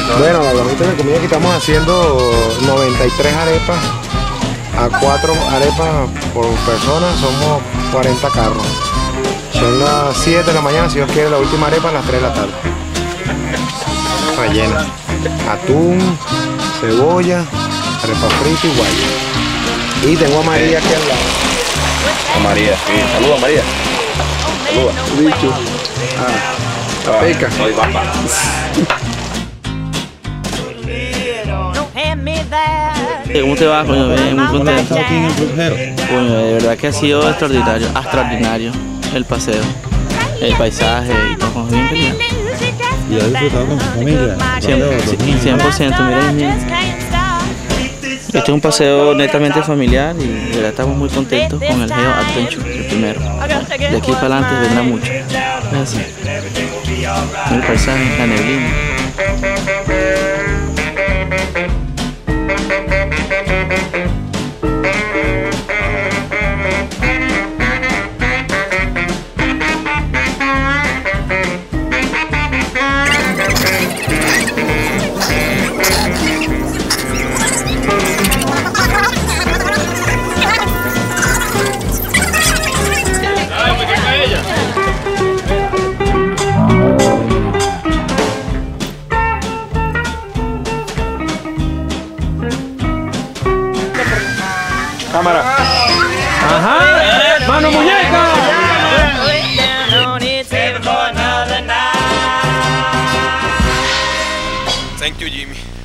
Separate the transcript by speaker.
Speaker 1: Bueno, la lomita de comida que estamos haciendo 93 arepas a 4 arepas por persona, somos 40 carros. Son las 7 de la mañana, si Dios quiere, la última arepa a las 3 de la tarde. Rellena. Atún, cebolla, arepa frita y guaya. Y tengo a María aquí al lado.
Speaker 2: A María, sí. Saluda María. Saluda.
Speaker 1: Bicho. La peca.
Speaker 2: Soy papá.
Speaker 3: ¿Cómo te va, coño? Bien, muy contento. Coño, de verdad que ha sido extraordinario el paseo, el paisaje y todo, bien genial.
Speaker 4: ¿Y has disfrutado con tu familia?
Speaker 3: 100%, miren. Este es un paseo netamente familiar y de verdad estamos muy contentos con el Geo Adventure, el primero. De aquí para adelante vendrá mucho. Es así. El paisaje, la neblina.
Speaker 1: Cámara. Ajá. Mano muñeca.
Speaker 2: Thank you, Jimmy.